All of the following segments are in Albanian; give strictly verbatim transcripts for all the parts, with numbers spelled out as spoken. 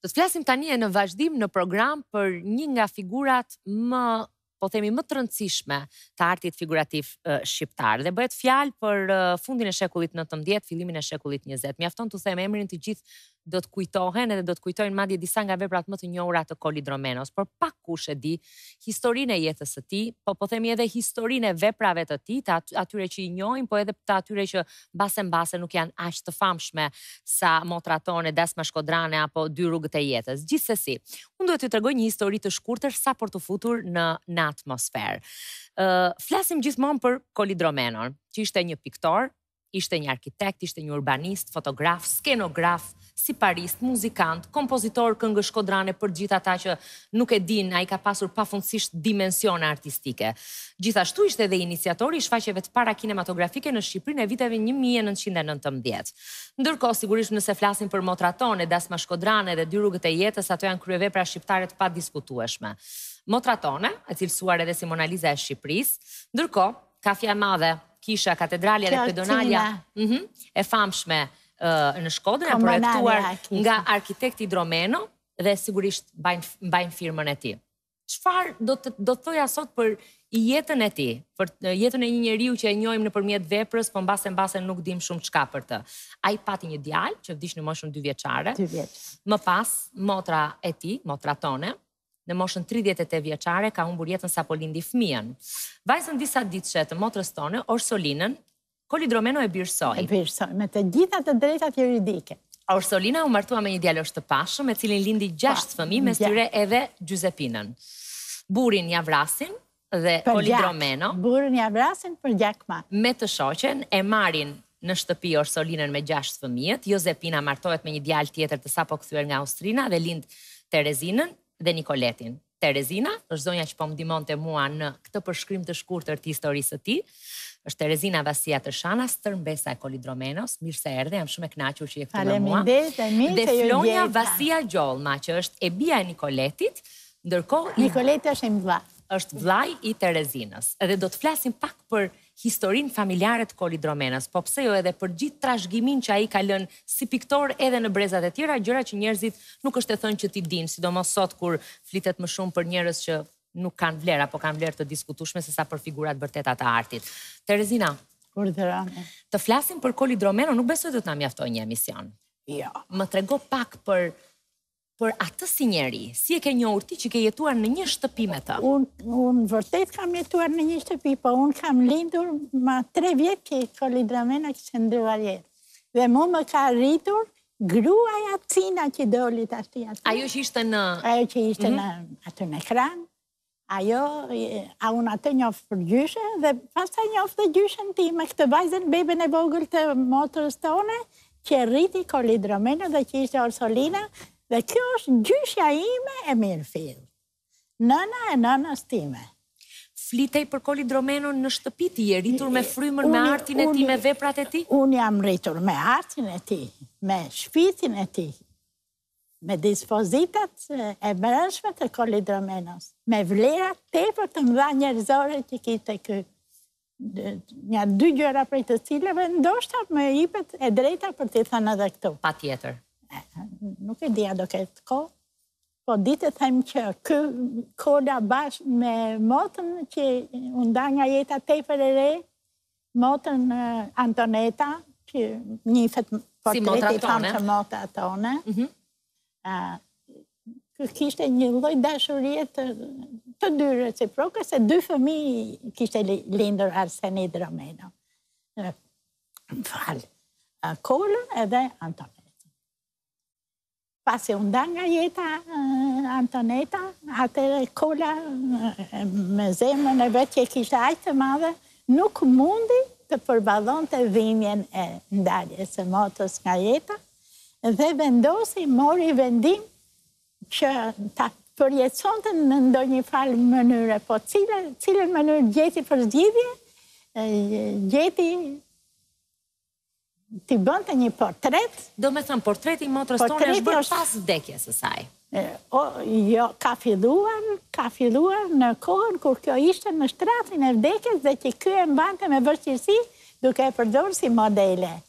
Do të flasim tani e në vazhdim në program për një nga figurat më, po themi, më të rëndësishme të artit figurativ uh, shqiptar. Dhe bëhet fjalë për uh, fundin e shekullit nëntëmbëdhjetë, fillimin e shekullit njëzet. Mjafton të them emrin, të gjithë do të kujtohen edhe do të kujtojnë madje disa nga veprat më të njohura të Kolidromenos, por pak kush e di historinë e jetës së tij, po po themi edhe historinë e veprave të tij, të atyre që i njohim, po edhe të atyre që mbase mbase nuk janë aq të famshme sa motrat tone, Dasma Shkodrane apo Dy rrugët e jetës. Gjithsesi, unë duhet t'ju tregoj një histori të shkurtër sa për të futur në në atmosferë. Uh, flasim gjithmonë për Kolidromenon, që ishte një piktor, ishte një arkitekt, ishte një urbanist, fotograf, skenograf, siparist, muzikant, kompozitor këngësh shkodrane për gjithë ata që nuk e din, ai ka pasur pafundësisht dimensione artistike. Gjithashtu ishte edhe iniciatori i shfaqjeve të para kinematografike në Shqipërinë e viteve një mijë e nëntëqind e nëntëmbëdhjetë. Ndërkohë, sigurisht nëse flasim për motrat tone, Dasma Shkodrane dhe Dy rrugët e jetës, ato janë kryevepra shqiptare të padiskutueshme. Motrat tone, e cilësuar edhe si Mona Lisa e Shqipërisë, ndërkohë, Kafja e Madhe, Kisha, Katedralja dhe Pedonalja e famshme në Shkodër, e projektuar nga arkitekti Dromeno dhe sigurisht mbajnë firmën e tij. Çfarë do të do të thoja sot për jetën e tij, për jetën e një njeriu që e njohim nëpërmjet veprës, po mbase mbase nuk dim shumë çka për të. Ai pati një djalë që vdiq në moshën dy vjeçare. dy vjeç. Më pas, motra e tij, motra tone, në moshën tridhjetë e tetë vjeçare ka humbur jetën sapo lindi fëmijën. Vajzën disa ditëshe të motrës tonë, Orsolinën, Kolidromeno e birësoi. E birësoi, me të gjitha të drejtat juridike. Orsolina u martua me një djalosh të pashëm, me cilin lindi gjashtë fëmijë, mes tyre edhe Gjuzepinën. Burin ja vrasin dhe Kolidromeno. Burin ja vrasin për gjakma. Me të shoqen e marrin në shtëpi Orsolinën me gjashtë fëmijët. Jozepina martohet me një djalë tjetër të sapo kthyer nga Austrina dhe lind Terezinën dhe Nikoletin. Terezina është zonja që po më ndihmonte mua në këtë përshkrim të shkurtër të historisë së tij. Është Terezina Vasia Tërshanas, stërmbesa e Kolidromenos. Mirë se erdhe, jam shumë e kënaqur që je këtu me mua. Faleminderit, e mirë se ju gjeta. Dhe Flonja Vasia Gjollma, që është e bija e Nikoletit, ndërkohë Nikoleti është i vlla. Është vllai i Terezinës. Edhe do të flasim pak për historinë familjare të Kolidromenos, po pse jo edhe për gjithë trashëgimin që ai ka lënë si piktor edhe në brezat e tjera, gjëra që njerëzit nuk është e thënë që ti dinë, sidomos sot kur flitet më shumë për njerëz që nuk kanë vlerë apo kanë vlerë të diskutueshme sesa për figurat vërteta të artit. Terezina, urdhëroni. Të flasim për Kolidromeno, nuk besoj do të na mjaftojë një emision. Jo. Më trego pak për për atë si njeri, si e ke njohur ti që ke jetuar në një shtëpi me të? Unë vërtet kam jetuar në një shtëpi, po unë kam lindur ma tre vjetë që Kolidromeno kishte ndruar jetë. Dhe mu më ka rritur gruaja Cina që doli të ashti aty. Ajo që ishte në... Ajo që ishte në aty në ekran. Ajo, a unë atë njofë për gjyshe, dhe pastaj njofë dhe gjyshen ti me këtë vajzën beben e vogël të motrës tone, që rriti Kolidromeno dhe që ishte Orsolina. Dhe kjo është gjyshja ime e Mirëfill. Nëna e nënës time. Flitej për Kolidromeno në shtëpi ti, je rritur me frymën, me artin e ti, me veprat e ti? Unë jam rritur me artin e ti, me shpitin e ti, me dispozitat e brendshme të Kolidromenos, me vlerat tepër të mëdha njerëzore që kishte ky. Një dy gjëra prej të cilëve ndoshta më jepet e drejta për t'i thënë edhe këtu. Patjetër. Nuk e dija do ketë ko, po ditë them që kë koda bashkë me motën që unë da nga jeta tepër e re, motën Antoneta, që njifet portreti famë të mota tone. Kë kishte një lloj dashurie të dy reciproke, se dy fëmijë kishte lindur Arseni Dromeno. Falë, Kolën edhe Antoneta. Pasi unë da nga jeta Antoneta, atëre Kola me zemën e vetë që kishte aq të madhe, nuk mundi të përballon të dhimbjen e ndarjes së motrës nga jeta, dhe vendosi, mori vendim që ta përjetësonte në ndonjë fal mënyre, po cilën cilën mënyrë gjeti për zgjidhje, gjeti ti bënte një portret. Do me thëmë, portreti i motrës tonë është bërë pas vdekjes së saj. Jo, ka filluar, ka filluar në kohën kur kjo ishte në shtratin e vdekjes dhe që kjo e mbante me vështirësi duke e përdorur si modele.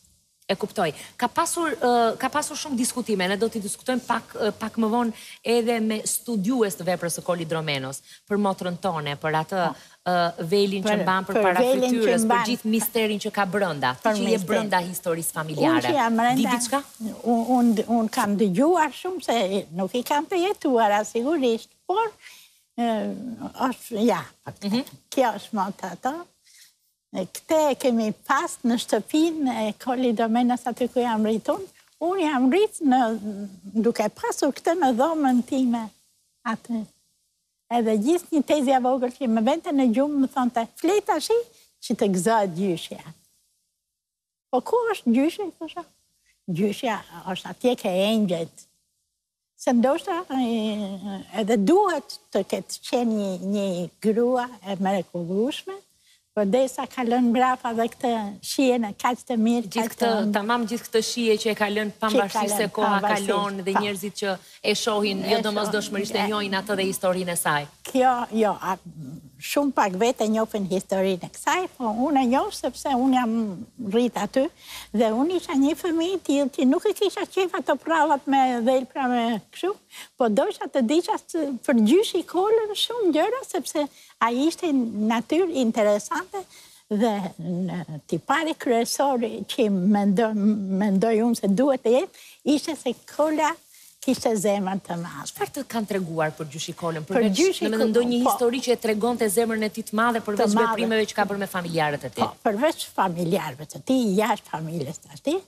E kuptoj. Ka pasur, uh, ka pasur shumë diskutime, ne do t'i diskutojmë pak, uh, pak më vonë edhe me studiues të veprës së Koli Dromenos, për motrën tone, për atë uh, velin që mban për, për para fytyrës, për gjithë misterin që ka brënda, ti që je brënda historisë familjare. Di diçka? Unë un kam dëgjuar shumë, se nuk i kam të jetuar, sigurisht, por, uh, është, ja, mm -hmm. kjo është më të ato. Këte e kemi pas në shtëpin e Koli Dromenos aty ku jam rritun. Unë jam rrit në, duke pasur këtë në dhomën time aty. Edhe gjithë një tezja vogël që më vente në gjumë më thonë të flejta shi që të gëzohet gjyshja. Po ku është gjyshja? Gjyshja është atje ke engjët. Se ndoshta edhe duhet të ketë qenë një, një grua e mrekullueshme, por desa ka lënë mbrapa dhe këtë shijen e kaq të mirë. Gjithë këtë, tamam gjithë këtë shije që e ka lënë pavarësisht se koha kalon dhe njerëzit që e shohin, jo domosdoshmërisht e njohin atë dhe historinë e saj. Kjo, jo, shumë pak vetë e njohin historinë e kësaj, po unë e njoh sepse unë jam rrit aty dhe unë isha një fëmijë tillë që nuk e kisha qef ato prallat me dhelpra me kështu, po doisha të diqa për gjyshi Kolën shumë gjëra sepse ai ishte natyrë interesante dhe në tipari kryesori që mendoj, mendoj unë se duhet të jetë, ishte se Kola kishte zemrën të madhe. Çfarë të kanë treguar për gjyshi Kolën? Përveç në ndonjë histori që e tregonte zemrën e tij të madhe përveç veprimeve që ka bërë me familjarët e tij. Po, përveç familjarëve të tij, jashtë familjes të tij,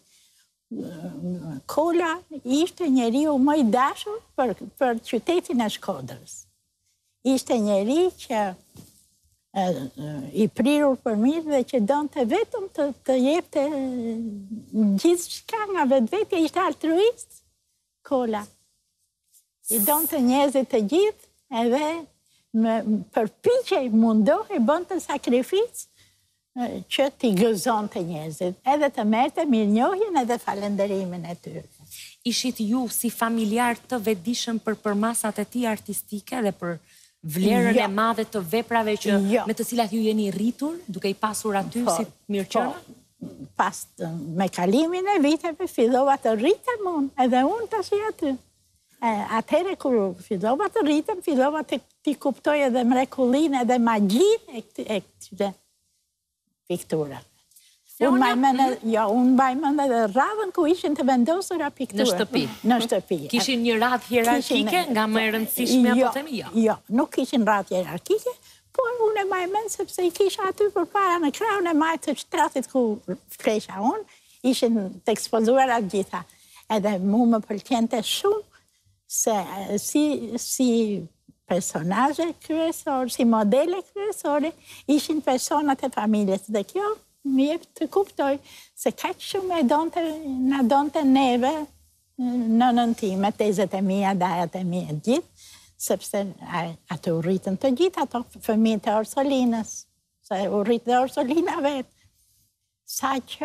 Kola ishte njeriu më i dashur për, për qytetin e Shkodrës. Ishte njeri që e, i prirur për mirë dhe që donte vetëm të, të jepte gjithë shka nga vetë vetja, ishte altruist, Kola. I donte njerëzit të gjithë edhe me përpiqej mundohej, bënte sakrificë që t'i gëzonte njerëzit, edhe të merrte mirënjohjen edhe falënderimin e tyre. Ishit ju si familjar të vetëdijshëm për përmasat e tij artistike dhe për vlerën e madhe të veprave që me të cilat ju jeni rritur, duke i pasur aty si mirëqëna? Pas me kalimin e viteve fillova të rritem unë, edhe unë tash aty. Atëherë kur fillova të rritem, fillova të t'i kuptoj edhe mrekullinë edhe magjinë e këtyre pikturave. Unë mbaj mend edhe radhën ku ishin të vendosura piktura. Në shtëpi? Në shtëpi. Kishin një radhë hierarkike nga më e rëndësishme apo themi jo? Jo, nuk kishin radhë hierarkike, por unë e mbaj mend sepse i kisha aty përpara në krahun e majtë të shtratit ku flesha unë, ishin të ekspozuara gjitha. Edhe mu më pëlqente shumë se si, si personazhe kryesor, si modele kryesore, ishin personat e familjes dhe kjo më jep të kuptoj se kaq shumë e donte, na donte neve nënën time, tezet e mia, dajat e mia gjithë, sepse atë u rritën të gjithë ato fëmijët e Orsolinës, se u rritë dhe Orsolina vetë. Sa që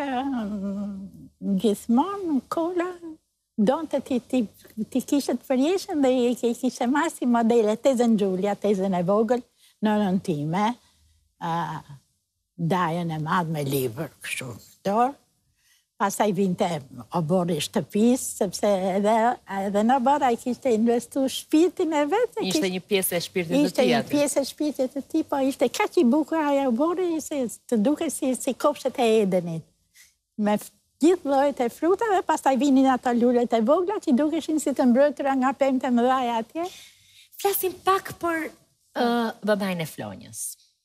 gjithmonë Kola donte ti, ti, ti kishte të përjeshën dhe i kishte marrë si modele tezën Gjulia, tezën e vogël, nënën time, uh, dajën e madh me libër, kështu në dorë. Pastaj vinte obori shtëpis, sepse edhe, edhe në obor ai kishte investu shpirtin e vetë. Ishte një pjesë e shpirtit të tij. Ishte një pjesë e shpirtit të tij, po ishte kaq i bukur ai obori se të duket si, si kopshet e Edenit. Me gjithë llojet e frutave, pastaj vinin ato lulet e vogla që dukeshin si të mbrojtura nga pemë të mëdha atje. Flasim pak për uh, babain e Flonjës.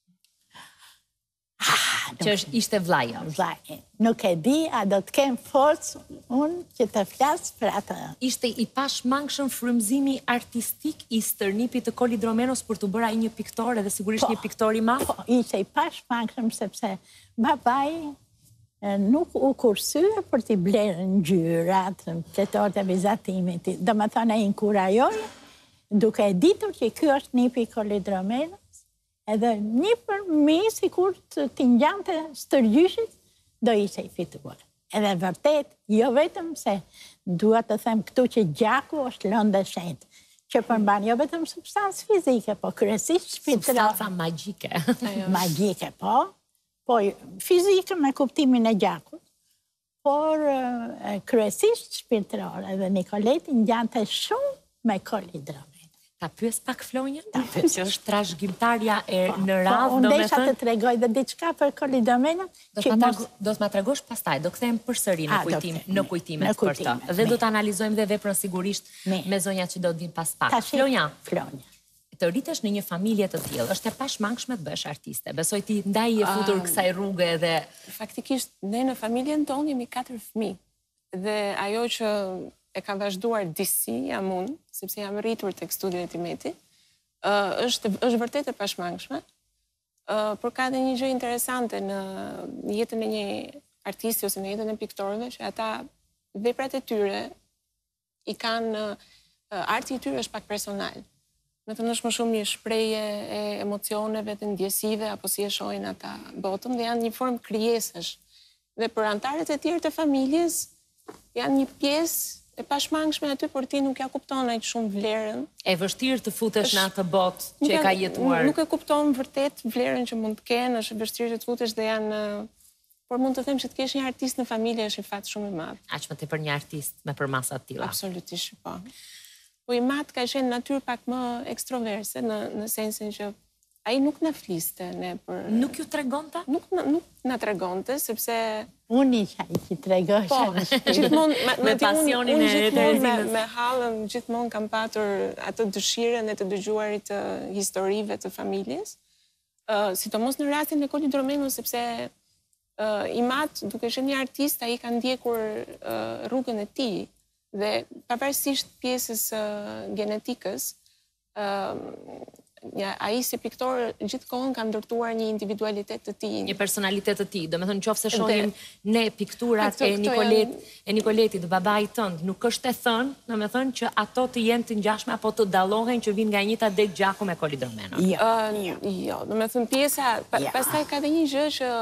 Ah, që është ishte vllaja. Vllai. Nuk e di, a do të kem forcë unë që të flas për atë. Ishte i pashmangshëm frymëzimi artistik i stërnipit të Koli Dromenos për të bërë ai një piktor edhe sigurisht po, një piktor i madh? Po, ishte i pashmangshëm sepse babai nuk u kursye për t'i blerë ngjyrat, pletorët e vizatimit. Do më thonë ai inkurajoi, duke e ditur që ky është nipi Koli Dromenos. Edhe një për mi, si kur t'i ngjante stërgjyshit, do ishte i fituar. Edhe vërtet, jo vetëm se dua të them këtu që gjaku është lëndë e shenjtë, që përmban jo vetëm substancë fizike, po kryesisht shpirtërore. Substanca magjike. Magjike, po. Po fizike me kuptimin e gjakut, por uh, kryesisht shpirtërore dhe Nikoleti ngjante shumë me kolidromen. Ta pyes pak Flonjën, që është trashëgimtarja e në Po, radhë, unë do me desha të thënë... tregoj dhe diçka për kolidomenën. Do të ma tregosh pastaj, do kthejmë përsëri në kujtim, në kujtimet për të. Dhe do të analizojmë dhe veprën sigurisht me zonjat që do të vinë pas pak. Flonja, të rritesh në një familje të tillë, është e pashmangshme të bësh artiste. Besoj ti ndaj je futur kësaj rruge dhe... Faktikisht, ne në familjen tonë jemi katër fëmijë. Dhe ajo që e ka vazhduar disi, jam unë, sepse jam rritur tek studio e Timeti, është është vërtet e pashmangshme, por ka dhe një gjë interesante në jetën e një artisti ose në jetën e piktorëve, që ata veprat e tyre i kanë arti i tyre është pak personal. Me të është më shumë një shprehje e emocioneve dhe ndjesive, apo si e shohin ata botën, dhe janë një formë krijesash. Dhe për anëtarët e tjerë të familjes, janë një pjesë e pashmangshme aty, por ti nuk ja kupton aq shumë vlerën. E vështirë të futesh në atë botë që e ka jetuar. Nuk e kupton vërtet vlerën që mund të kenë, është e vështirë që të futesh dhe janë... Por mund të them që të kesh një artist në familje është i fat shumë i madh. Aq më tepër një artist me përmasa të tilla. Absolutisht, po. Po i mat ka qenë natyrë pak më ekstroverse, në, në sensin që ai nuk na fliste ne për... Nuk ju tregonte? Nuk, nuk na tregonte, sepse... Unë isha i që tregosha. Po, gjithmonë... Me pasionin e Terezinës. Me hallën, gjithmonë kam patur atë dëshirën e të dëgjuarit të historive të familjes. Sidomos në rastin e Kolidromenu, sepse i mat, duke qenë një artist, ai ka ndjekur rrugën e tij. Dhe pavarësisht pjesës genetikës, ai si piktor gjithkohën ka ndërtuar një individualitet të tij. Një personalitet të tij. Do me thënë qofse shohim ne pikturat e Nikolet, e Nikoletit, babait tënd, nuk është e thënë, do me thënë që ato të jenë të ngjashme apo të dallohen që vinë nga njëta deg gjaku me Kolidromenon. Jo, jo, do me thënë pjesa, pastaj ka dhe një gjë që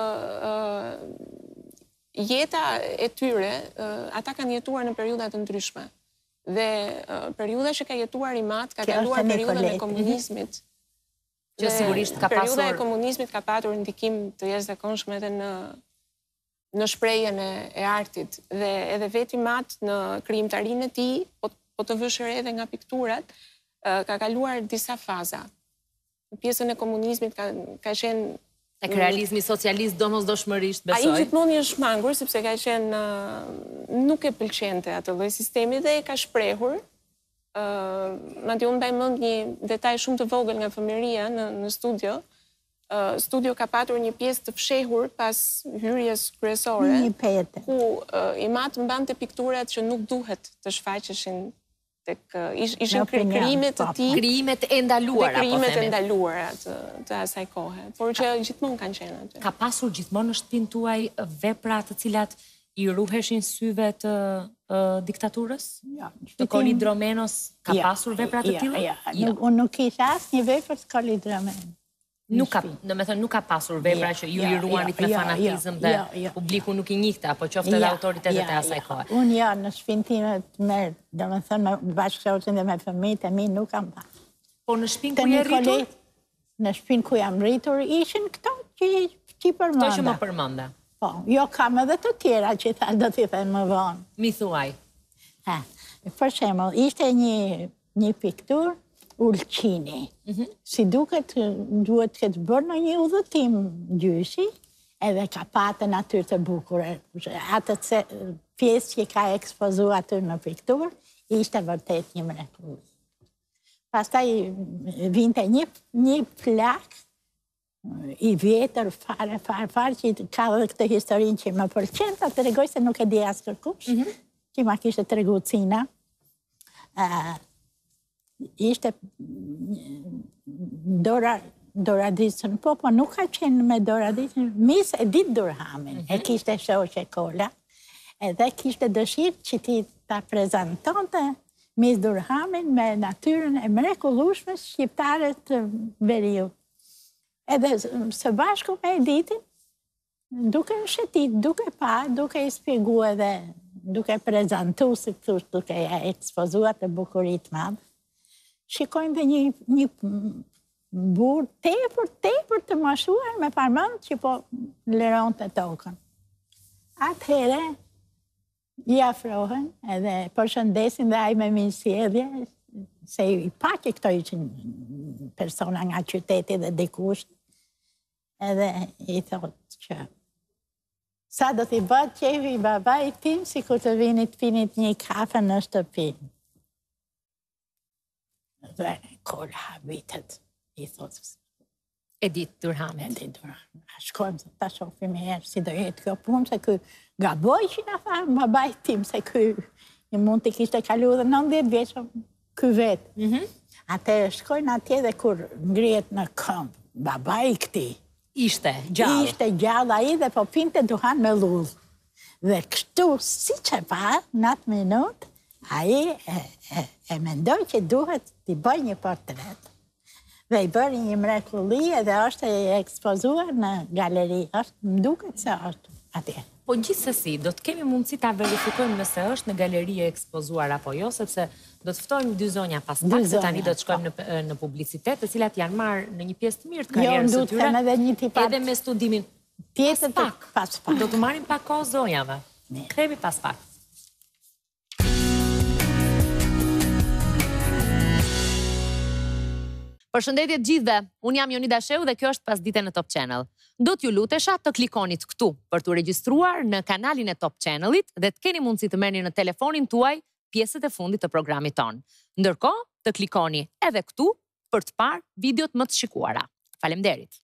jeta e tyre, ata kanë jetuar në periudha të ndryshme. Dhe periudha që ka jetuar i mat, ka kaluar periudhën e komunizmit. Që sigurisht ka pasur... Periudha e komunizmit ka patur ndikim të jashtëzakonshëm edhe në në shprehjen e artit. Dhe edhe veti mat në krijimtarinë e tij, po të vësh re edhe nga pikturat, ka kaluar disa faza. Në pjesën e komunizmit ka ka qenë tek realizmi socialist domosdoshmërisht besoj. Ai gjithmonë është shmangur sepse ka qenë nuk e pëlqente atë lloj sistemi dhe e ka shprehur. Uh, Madje unë mbaj mend një detaj shumë të vogël nga fëmijëria në, në studio. Uh, studio ka patur një pjesë të fshehur pas hyrjes kryesore, një pete, ku uh, i mat mbante pikturat që nuk duhet të shfaqeshin tek uh, ish, ishin krijimet të tij, krijimet e ndaluara, po krijimet e ndaluara të, të asaj kohe, por që gjithmonë kanë qenë aty. Ka pasur gjithmonë në shtëpinë tuaj vepra të cilat i ruheshin syve të uh, diktaturës? Ja, të Kolidromenos ka ja, pasur vepra të tilla? Ja, ja. Nuk, unë nuk kisha asnjë vepër të Kolidromen. Nuk ka, do me thënë, nuk ka pasur vepra ja, që ju ja, i ruanit ja, me fanatizëm ja, dhe ja, ja. Publiku nuk i njihte, apo qofte edhe ja, autoritetet ja, e asaj ja. Kohe. Unë ja, në shtëpinë time të merr, do me thënë, me bashkëshortin dhe me fëmijët e mi nuk kam pasur. Po në shtëpinë ku je rritur? Në shtëpinë ku jam rritur ishin këto që që përmenda. Këto që më përmenda. Po, jo kam edhe të tjera që ta do t'i them më vonë. Mi thuaj. Ha, për shembull, ishte një një piktur Ulqini. Mm-hmm. Si duket duhet të ketë bërë në një udhëtim gjyshi, edhe ka patë natyrë të bukur. Atë pjesë që ka ekspozuar aty në piktur, ishte vërtet një mrekulli. Pastaj vinte një një plak i vjetër fare, fare, fare, që ka dhe këtë historinë që më përqen, ta të regoj se nuk e di asë kërkush, mm -hmm. që ma kishte të regu cina. Uh, ishte Dora, Dora Disën, po, po nuk ka qenë me Dora Disën, Miss Edith Durhamin, mm -hmm. e kishte shoqe Kola, edhe kishte dëshirë që ti ta prezentonte Miss Durhamin me natyrën e mrekullueshme shqiptare të veriut. Edhe së bashku me Editin, duke në shetit, duke pa, duke i spjegu edhe, duke prezentu, si thush, duke ja ekspozuar të bukurit madhë, shikojnë dhe një, një burë tepër, tepër të mashuar me parmën që po leron të tokën. Atëhere, i afrohen, edhe përshëndesin dhe ai me mirësjellje, se i pak e këto ishin persona nga qyteti dhe dikush, edhe i thot që sa do t'i bëtë qefi i babait tim, si kur të vinit pinit një kafe në shtëpi. Dhe kolla habitet, i thot. Edith Durhami. Edith Durhami. A shkojmë ta shofim herë si do jetë kjo punë, se kë gaboj që nga tha babait tim, se kë një mund t'i kishte kalu dhe nëntëdhjetë vjeçëm ky vetë. Mm -hmm. Ate shkojnë atje dhe kur ngrihet në këmbë, babai këti. Ishte gjallë. Ishte gjallë ai dhe po pinte duhan me lull. Dhe kështu, si që pa, në atë minutë, ai e, e, e mendoj që duhet t'i bëj një portret. Dhe i bëri një mrekulli edhe është e ekspozuar në galeri. Është, më duket se është atje. Po gjithsesi, do të kemi mundësi ta verifikojmë nëse është në galeri e ekspozuar apo jo, sepse do të ftojmë dy zonja pas pak, se tani do të shkojmë në, në publicitet, të cilat janë marrë në një pjesë të mirë të karrierës së tyre. Jo, edhe një tipat. Edhe me studimin tjetër pas pak. Pas pak. Do të marrim pak kohë zonjave. Kthehemi pas pak. Përshëndetje të gjithëve, unë jam Jonida Sheu dhe kjo është Pasdite në Top Channel. Do t'ju lutesha të klikonit këtu për t'u regjistruar në kanalin e Top Channelit dhe të keni mundësi të merrni në telefonin tuaj pjesët e fundit të programit ton. Ndërkohë, të klikoni edhe këtu për të parë videot më të shikuara. Faleminderit.